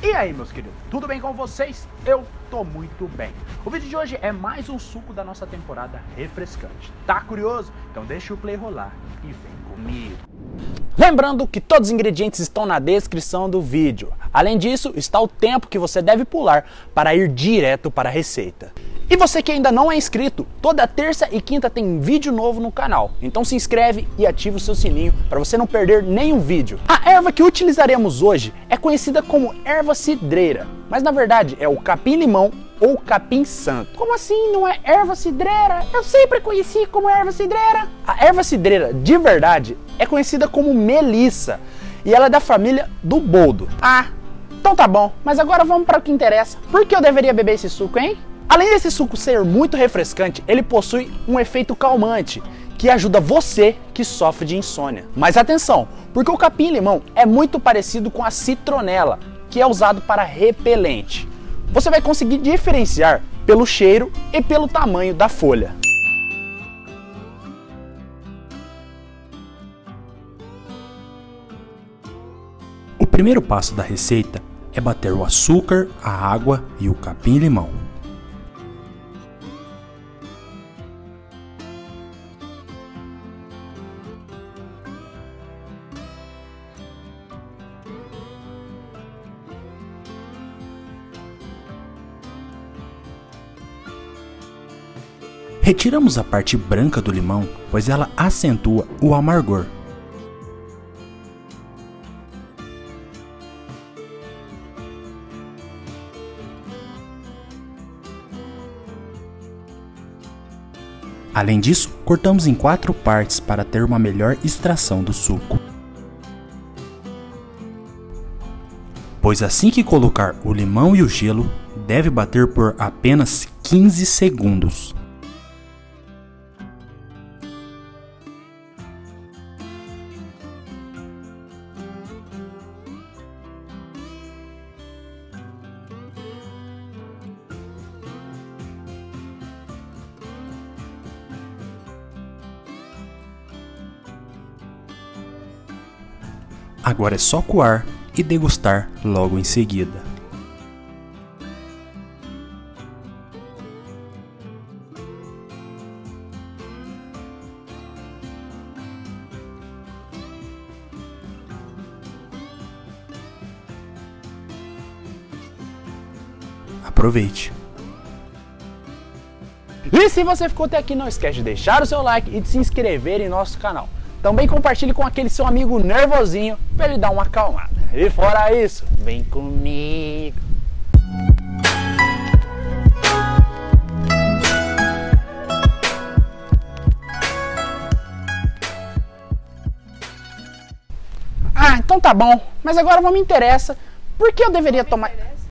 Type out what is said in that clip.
E aí, meus queridos, tudo bem com vocês? Eu tô muito bem. O vídeo de hoje é mais um suco da nossa temporada refrescante. Tá curioso? Então deixa o play rolar e vem comigo. Lembrando que todos os ingredientes estão na descrição do vídeo. Além disso, está o tempo que você deve pular para ir direto para a receita. E você que ainda não é inscrito, toda terça e quinta tem vídeo novo no canal. Então se inscreve e ativa o seu sininho para você não perder nenhum vídeo. A erva que utilizaremos hoje é conhecida como erva cidreira, mas na verdade é o capim-limão ou capim-santo. Como assim não é erva cidreira? Eu sempre conheci como erva cidreira. A erva cidreira de verdade é conhecida como melissa e ela é da família do boldo. Ah, então tá bom, mas agora vamos para o que interessa. Por que eu deveria beber esse suco, hein? Além desse suco ser muito refrescante, ele possui um efeito calmante, que ajuda você que sofre de insônia. Mas atenção, porque o capim-limão é muito parecido com a citronela, que é usado para repelente. Você vai conseguir diferenciar pelo cheiro e pelo tamanho da folha. O primeiro passo da receita é bater o açúcar, a água e o capim-limão. Retiramos a parte branca do limão, pois ela acentua o amargor. Além disso, cortamos em 4 partes para ter uma melhor extração do suco. Pois assim que colocar o limão e o gelo, deve bater por apenas 15 segundos. Agora é só coar e degustar logo em seguida. Aproveite! E se você ficou até aqui, não esquece de deixar o seu like e de se inscrever em nosso canal. Também compartilhe com aquele seu amigo nervosinho para ele dar uma acalmada. E fora isso, vem comigo. Ah, então tá bom. Mas agora não me interessa. Por que eu deveria tomar...